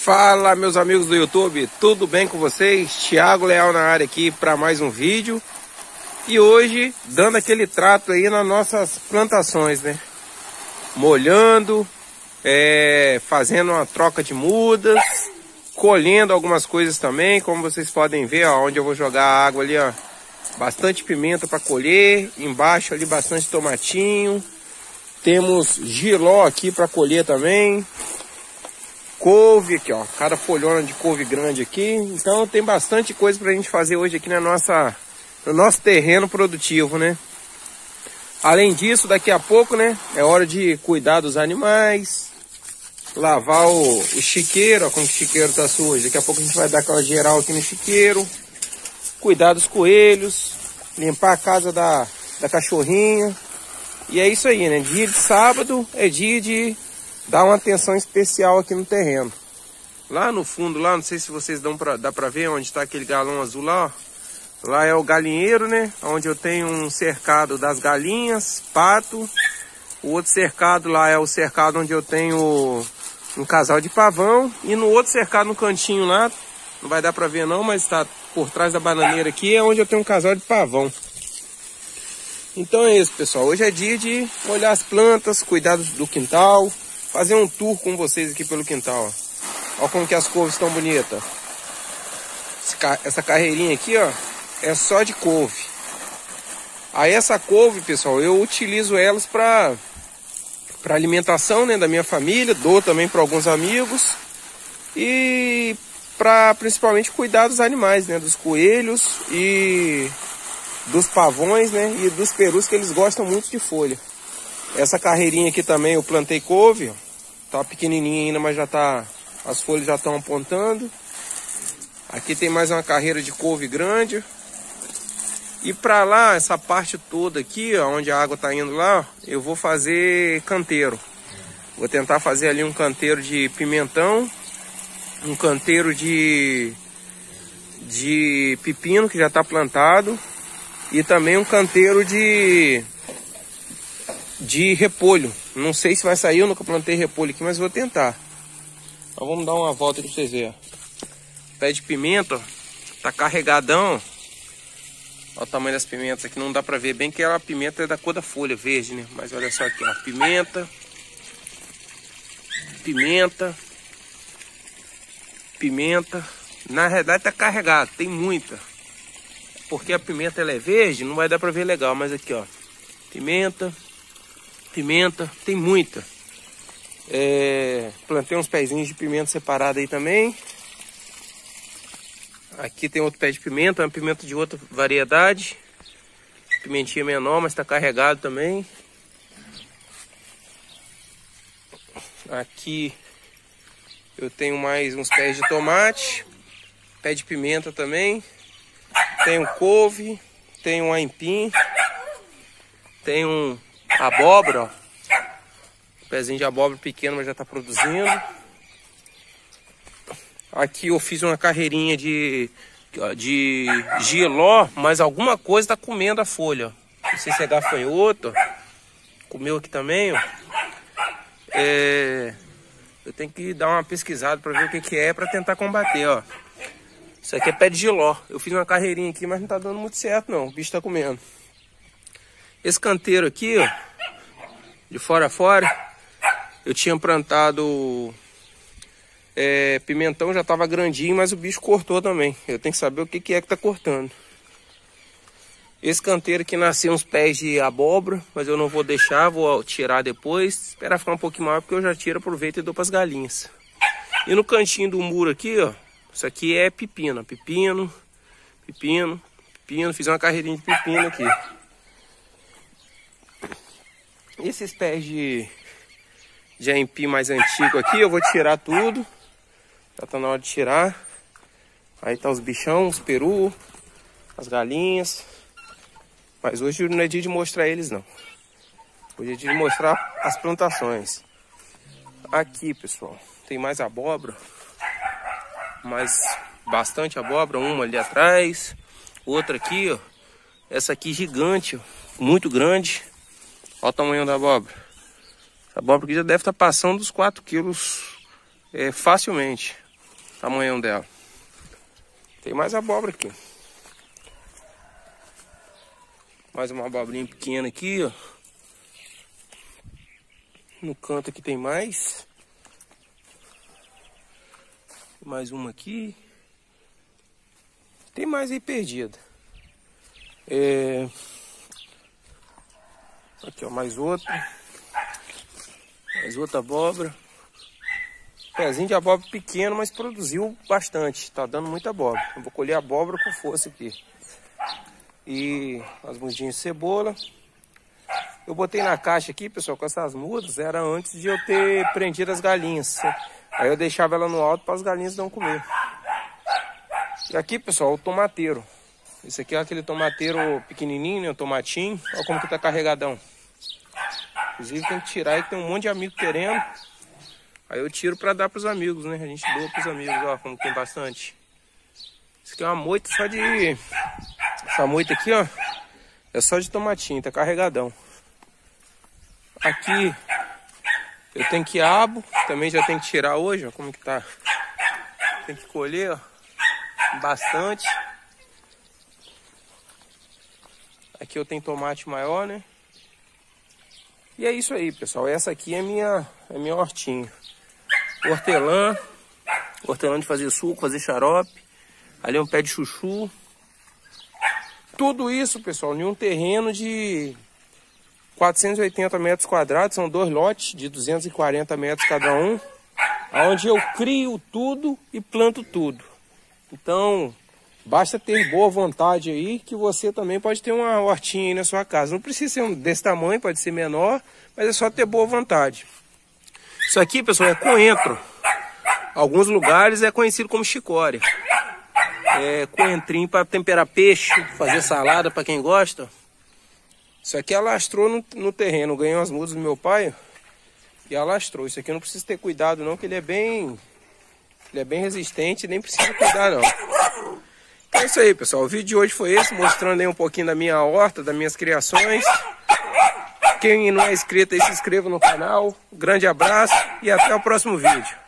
Fala, meus amigos do YouTube, tudo bem com vocês? Thiago Leal na área aqui para mais um vídeo. E hoje dando aquele trato aí nas nossas plantações, né? Molhando, fazendo uma troca de mudas, colhendo algumas coisas também, como vocês podem ver, ó, onde eu vou jogar a água ali, ó. Bastante pimenta para colher, embaixo ali bastante tomatinho. Temos giló aqui para colher também. Couve aqui, ó, cada folhona de couve grande aqui. Então tem bastante coisa pra gente fazer hoje aqui no nosso terreno produtivo, né? Além disso, daqui a pouco, né, é hora de cuidar dos animais, lavar o chiqueiro, ó, como o chiqueiro tá sujo. Daqui a pouco a gente vai dar aquela geral aqui no chiqueiro, cuidar dos coelhos, limpar a casa da cachorrinha. E é isso aí, né? Dia de sábado é dia de dar uma atenção especial aqui no terreno. Lá no fundo, lá, não sei se vocês dá pra ver onde está aquele galão azul lá, ó. Lá é o galinheiro, né? Onde eu tenho um cercado das galinhas, pato. O outro cercado lá é o cercado onde eu tenho um casal de pavão. E no outro cercado no cantinho lá, não vai dar pra ver não, mas está por trás da bananeira aqui, é onde eu tenho um casal de pavão. Então é isso, pessoal. Hoje é dia de olhar as plantas, cuidar do quintal, fazer um tour com vocês aqui pelo quintal. Olha como que as couves estão bonitas. Essa carreirinha aqui, ó, é só de couve. Aí essa couve, pessoal, eu utilizo elas para alimentação, né, da minha família, dou também para alguns amigos e para principalmente cuidar dos animais, né, dos coelhos e dos pavões, né, e dos perus, que eles gostam muito de folha. Essa carreirinha aqui também eu plantei couve, ó. Tá pequenininha ainda, mas já tá, as folhas já estão apontando. Aqui tem mais uma carreira de couve grande. E para lá, essa parte toda aqui, ó, onde a água tá indo lá, ó, eu vou fazer canteiro. Vou tentar fazer ali um canteiro de pimentão, um canteiro de pepino que já tá plantado e também um canteiro de repolho. Não sei se vai sair, eu nunca plantei repolho aqui, mas vou tentar. Então vamos dar uma volta aqui pra vocês verem. Pé de pimenta, ó, tá carregadão. Olha o tamanho das pimentas aqui, não dá pra ver bem que a pimenta é da cor da folha, verde, né? Mas olha só aqui, ó, pimenta, na realidade tá carregado, tem muita. Porque a pimenta ela é verde, não vai dar pra ver legal, mas aqui, ó, pimenta, tem muita. Plantei uns pezinhos de pimenta separado aí também. Aqui tem outro pé de pimenta, uma pimenta de outra variedade. Pimentinha menor, mas está carregado também. Aqui eu tenho mais uns pés de tomate, pé de pimenta também. Tenho couve, tenho um aipim, tenho abóbora, ó. Pezinho de abóbora pequeno, mas já está produzindo. Aqui eu fiz uma carreirinha de giló, mas alguma coisa está comendo a folha, ó. Não sei se é gafanhoto, ó. Comeu aqui também, ó. Eu tenho que dar uma pesquisada para ver o que é, para tentar combater, ó. Isso aqui é pé de giló. Eu fiz uma carreirinha aqui, mas não está dando muito certo não, o bicho está comendo. Esse canteiro aqui, ó, de fora a fora, eu tinha plantado pimentão, já estava grandinho, mas o bicho cortou também. Eu tenho que saber o que é que tá cortando. Esse canteiro aqui nasceu uns pés de abóbora, mas eu não vou deixar, vou tirar depois. Esperar ficar um pouquinho maior, porque eu já tiro, aproveito e dou para as galinhas. E no cantinho do muro aqui, ó, isso aqui é pepino. Fiz uma carreirinha de pepino aqui. Esses pés de aipim mais antigo aqui, eu vou tirar tudo. Já tá na hora de tirar. Aí tá os bichão, os peru, as galinhas. Mas hoje não é dia de mostrar eles não. Hoje é dia de mostrar as plantações. Aqui, pessoal, tem mais abóbora. Mas bastante abóbora, uma ali atrás. Outra aqui, ó. Essa aqui gigante, ó, muito grande. Olha o tamanho da abóbora. Essa abóbora aqui já deve estar passando dos 4 quilos facilmente. Tamanhão dela. Tem mais abóbora aqui. Mais uma abobrinha pequena aqui, ó. No canto aqui tem mais. Mais uma aqui. Tem mais aí perdida. Aqui, ó, mais outra. Mais outra abóbora. Pezinho de abóbora pequeno, mas produziu bastante. Tá dando muita abóbora. Eu vou colher abóbora com força aqui. E as mudinhas de cebola. Eu botei na caixa aqui, pessoal, com essas mudas. Era antes de eu ter prendido as galinhas. Aí eu deixava ela no alto para as galinhas não comer. E aqui, pessoal, o tomateiro. Esse aqui é aquele tomateiro pequenininho, né? O tomatinho. Olha como que tá carregadão. Inclusive tem que tirar aí, que tem um monte de amigo querendo. Aí eu tiro para dar para os amigos, né? A gente doa para os amigos, ó, como tem bastante. Isso aqui é uma moita só de... Essa moita aqui, ó, é só de tomatinho, tá carregadão. Aqui eu tenho quiabo, também já tenho que tirar hoje, ó, como que tá. Tem que colher, ó, bastante. Aqui eu tenho tomate maior, né? E é isso aí, pessoal. Essa aqui é minha hortinha. Hortelã de fazer suco, fazer xarope. Ali é um pé de chuchu. Tudo isso, pessoal, em um terreno de 480 metros quadrados. São 2 lotes de 240 metros cada um. Onde eu crio tudo e planto tudo. Então, basta ter boa vontade aí, que você também pode ter uma hortinha aí na sua casa. Não precisa ser desse tamanho, pode ser menor, mas é só ter boa vontade. Isso aqui, pessoal, é coentro. Alguns lugares é conhecido como chicória. É coentrinho para temperar peixe, fazer salada para quem gosta. Isso aqui alastrou no terreno. Ganhei umas mudas do meu pai e alastrou. Isso aqui eu não preciso ter cuidado não, que ele é bem resistente, nem precisa cuidar não. Então é isso aí, pessoal. O vídeo de hoje foi esse, mostrando aí um pouquinho da minha horta, das minhas criações. Quem não é inscrito aí, se inscreva no canal. Um grande abraço e até o próximo vídeo.